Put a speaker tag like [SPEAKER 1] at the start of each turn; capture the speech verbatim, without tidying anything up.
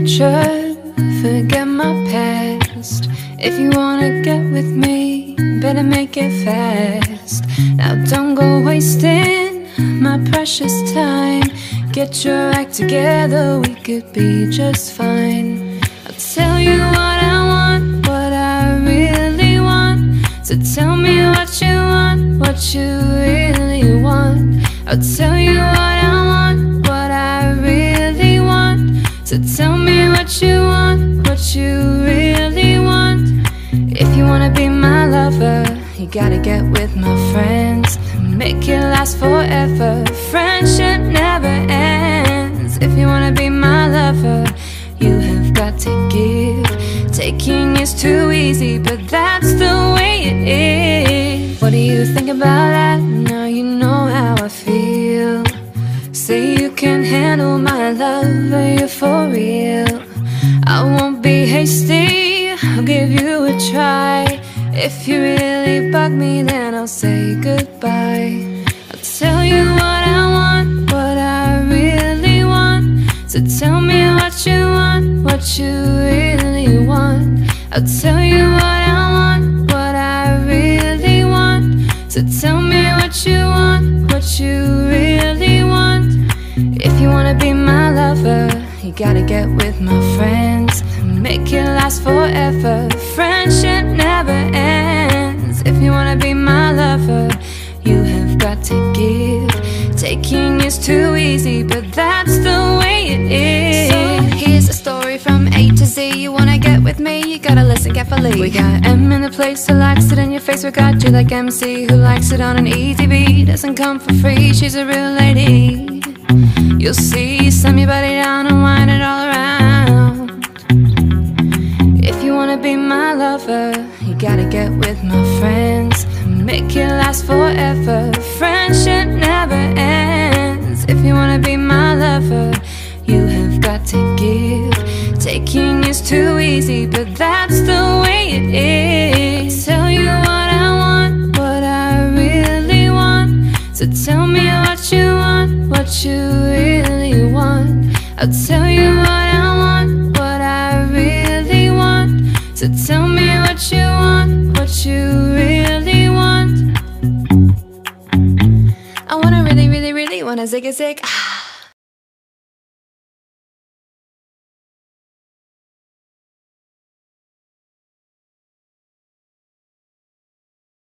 [SPEAKER 1] future, forget my past. If you wanna get with me, better make it fast. Now don't go wasting my precious time. Get your act together, we could be just fine. I'll tell you what I want, what I really want. So tell me what you want, what you really want. I'll tell you what I want, what I really want. So tell me what you want, what you really want. If you wanna be my lover, you gotta get with my friends. Make it last forever, friendship never ends. If you wanna be my lover, you have got to give. Taking is too easy, but that's the way it is. What do you think about that? Now you know how I feel. Say you can handle my love, are you for real? I won't be hasty, I'll give you a try. If you really bug me, then I'll say goodbye. I'll tell you what I want, what I really want. So tell me what you want, what you really want. I'll tell you what I want, what I really want. So tell me what you want, what you really want. If you wanna be my lover, you gotta get with my friends. Make it last forever, friendship never ends. If you wanna be my lover, you have got to give. Taking is too easy, but that's the way it is.
[SPEAKER 2] So here's a story from A to Z. You wanna get with me, you gotta listen carefully.
[SPEAKER 1] We got M in the place who likes it in your face. We got you like M C who likes it on an easy beat. Doesn't come for free, she's a real lady. You'll see, slam your body down and wind it all around. If you wanna be my lover, you gotta get with my friends. Make it last forever, friendship never ends. If you wanna be my lover, you have got to give. Taking is too easy, but that's the way it is. I'll tell you what I want, what I really want. So tell me what you want, what you really want. I'll tell you what I want, what I really want. So tell me what you want, what you really want.
[SPEAKER 2] I wanna really, really, really wanna zig a zig. Ah.